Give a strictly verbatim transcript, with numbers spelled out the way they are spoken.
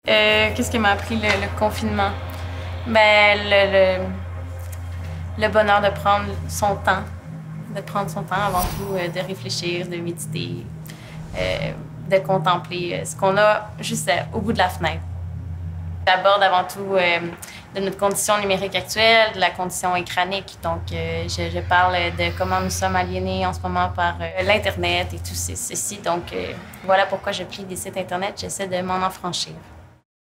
Euh, Qu'est-ce que m'a appris le, le confinement? Ben, le, le, le bonheur de prendre son temps, de prendre son temps avant tout, euh, de réfléchir, de méditer, euh, de contempler euh, ce qu'on a juste euh, au bout de la fenêtre. J'aborde avant tout euh, de notre condition numérique actuelle, de la condition écranique. Donc, euh, je, je parle de comment nous sommes aliénés en ce moment par euh, l'Internet et tout ceci. Donc, euh, voilà pourquoi je plie des sites Internet. J'essaie de m'en affranchir.